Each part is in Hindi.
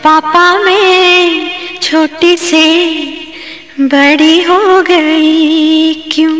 पापा मैं छोटी से बड़ी हो गई क्यों?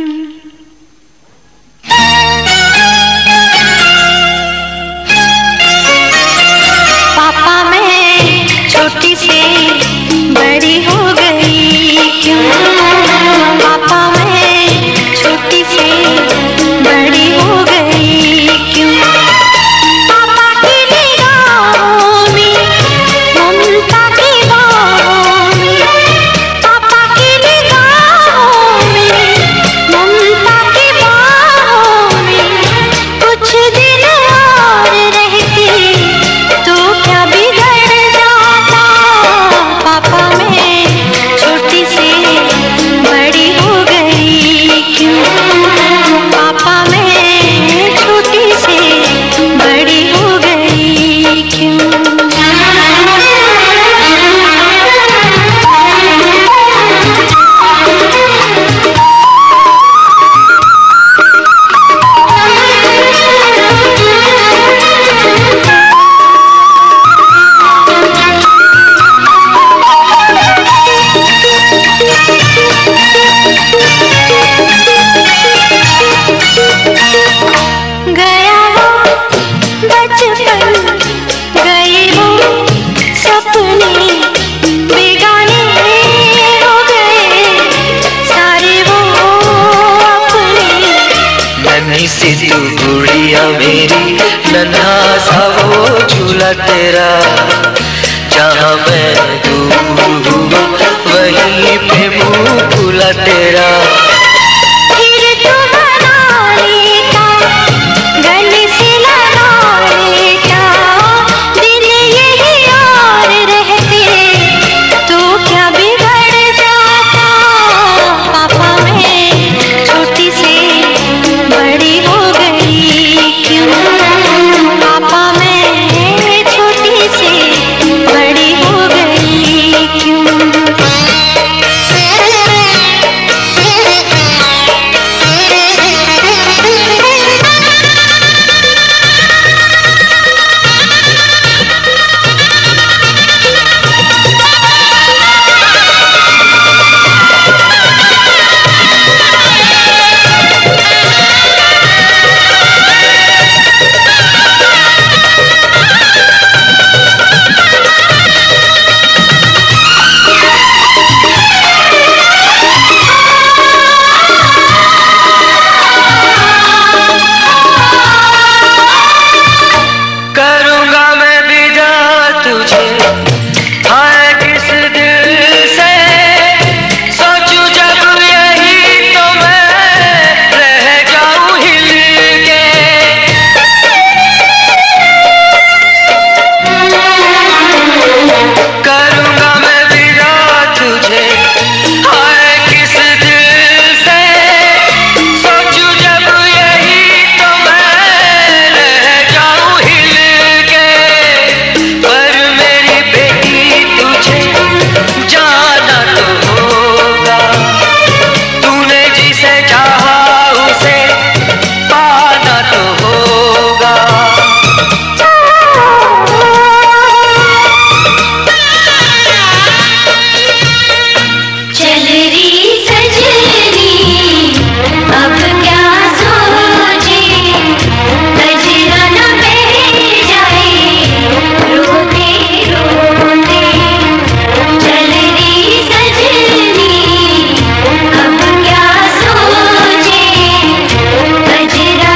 पापा मैं छोटी से बड़ी हो गई क्यों? पापा मैं छोटी से बड़ी हो गई क्यों? पापा की निगाहों में ममता की बाहों में, पापा की निगाहों में ममता की बाहों में, कुछ दिन और रहती तो क्या बिगड़ जाता? पापा मैं छोटी से बड़ी हो गई क्यों? पापा मैं छोटी से बड़ी हो गई क्यों? गया वो बचपन, गए वो सपने, बेगाने हो गए सारे वो अपने। नन्ही सी तू गुड़िया मेरी, नन्हा सा वो झूला तेरा,